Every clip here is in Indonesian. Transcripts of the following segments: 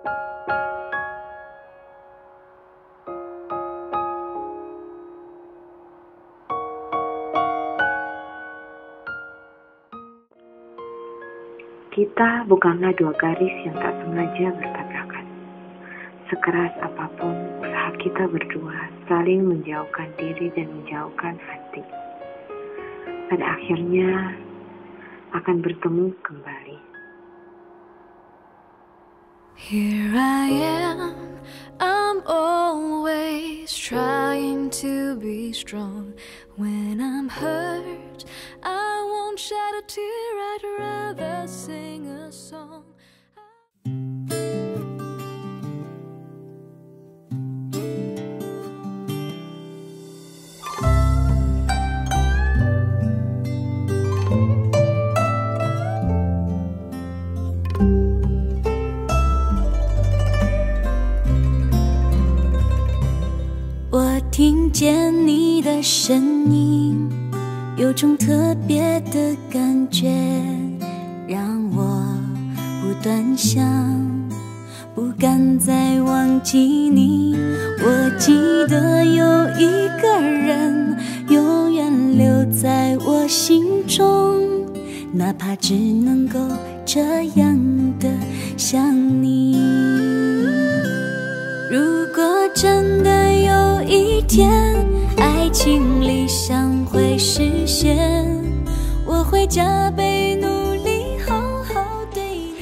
Kita bukanlah dua garis yang tak sengaja bertabrakan. Sekeras apapun usaha kita berdua saling menjauhkan diri dan menjauhkan hati, pada akhirnya akan bertemu kembali. Here I am, I'm always trying to be strong. When I'm hurt, I won't shed a tear, I'd rather sing a song.我听见你的声音，有种特别的感觉，让我不断想，不敢再忘记你。我记得有一个人永远留在我心中，哪怕只能够这样的想你。如果真的有一天爱情理想会实现，我会加倍努力好好对你。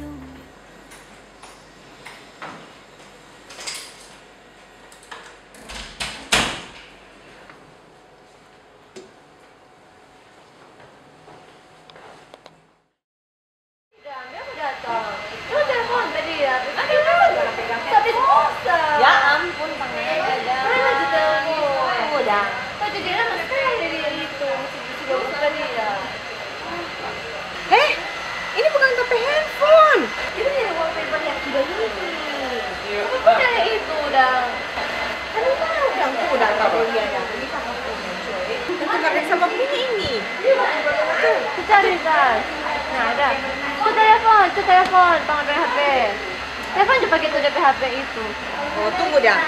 Ya ampun, pangeran aja. Udah. Kok jadi lama sekali dari itu? Sudah tadi ya. Ini bukan HP handphone. Itu dari wallpaper yang sudah ini. Kamu punya itu udah. Kan itu udah aku udah tahu dia ya. Ini sama aku cuy. Tentu karena sama punya ini. Tuh, cari tas. Nah ada. Itu telepon, panggil HP. Telepon coba gitu DP HP itu. Oh, tunggu dah.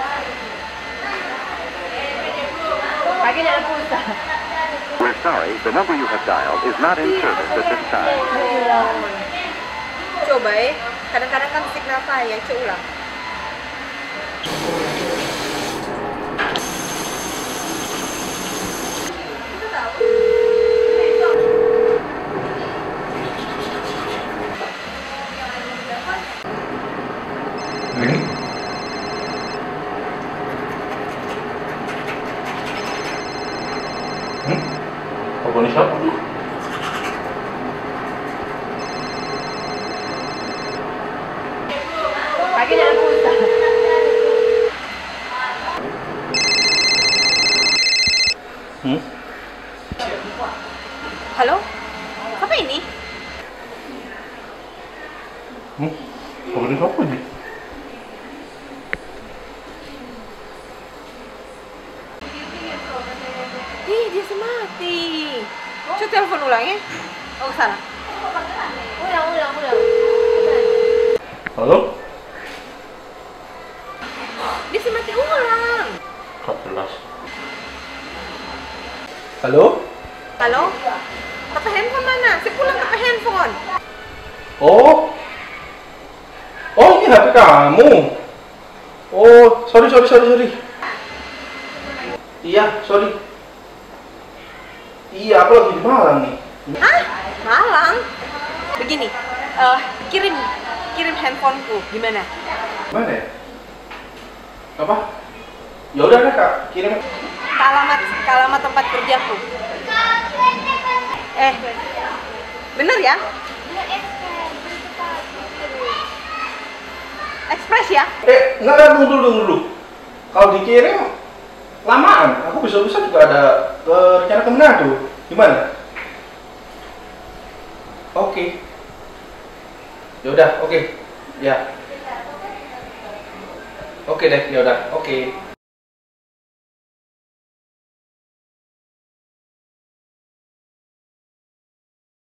Pagi ada pulsa. We're sorry, the number you have dialed is not in service at this time. Coba kadang-kadang kan signal ya, coba ulang. Teleponnya siapa? Pagi ada pulsa. Halo? Apa ini? Teleponnya siapa nih? Dia mati. Coba telepon ulang ya. Oh, salah. Ulang. Halo? Dia mati ulang. 14. Halo? Halo? HP handphone mana? Saya pulang HP handphone. Oh, ini HP kamu. Oh, sorry. Iya, sorry. Iya, aku lagi di Malang nih. Hah? Malang? Begini, kirim handphoneku. Gimana? Mana ya? Apa? Ya udah deh Kak, kirim. Ke alamat tempat kerjaku. Bener ya? Express ya? Enggak, tunggu dulu. Kalau dikirim lamaan, aku bisa juga ada rencana ke Manado. Gimana? Oke. Ya udah, oke. Ya. Oke deh, ya udah, oke.